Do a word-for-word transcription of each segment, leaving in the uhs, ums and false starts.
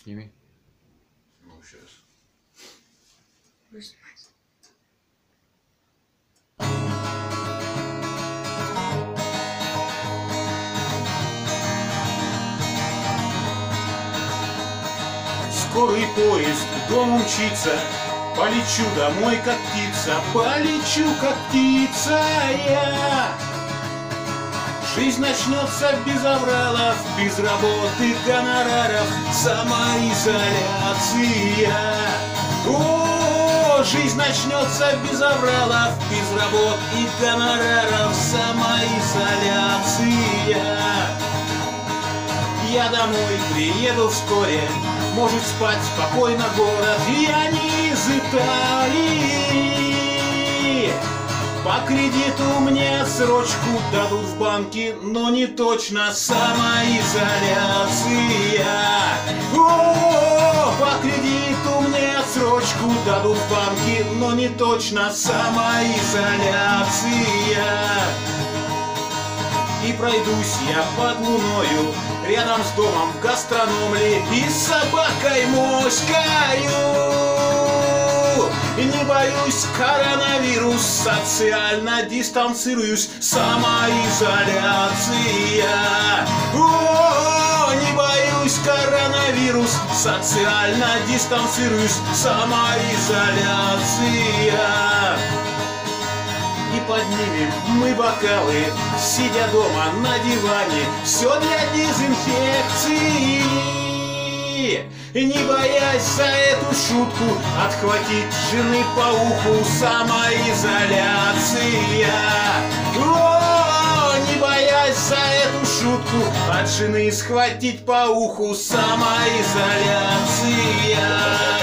Сними. Ну, сейчас. Скорый поезд к дому мчится, полечу домой, как птица, полечу, как птица я. Жизнь начнется без авралов, без работы, гонораров, самоизоляция. О, жизнь начнется без авралов, без работ и гонораров, самоизоляция. Я домой приеду вскоре, может спать спокойно город, я не из Италии. По кредиту мне отсрочку дадут в банке, но не точно, самоизоляция. О, по кредиту мне отсрочку дадут в банке, но не точно, самоизоляция. И пройдусь я под луною, рядом с домом в гастрономле, и с собакой моською. И не боюсь коронавирус, социально дистанцируюсь, самоизоляция. О, не боюсь коронавирус, социально дистанцируюсь, самоизоляция. И поднимем мы бокалы, сидя дома на диване, все для дезинфекции. И не боясь за эту шутку отхватить жены по уху, самоизоляция. О, не боясь за эту шутку от жены схватить по уху, самоизоляция.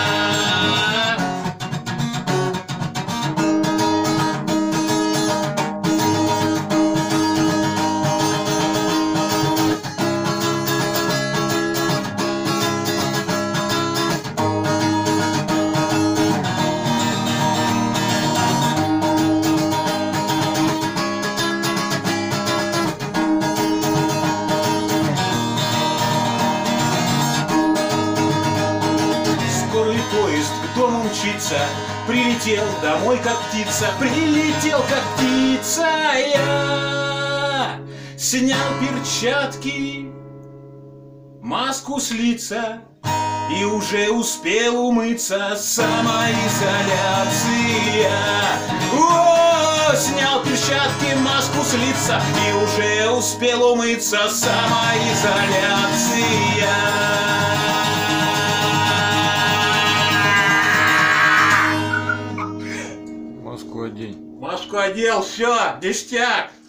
Поезд к дому мчится, прилетел домой как птица, прилетел как птица я. Снял перчатки, маску с лица и уже успел умыться, самоизоляция. О, снял перчатки, маску с лица и уже успел умыться, самоизоляция. Маску одень. Маску одел, все, ништяк.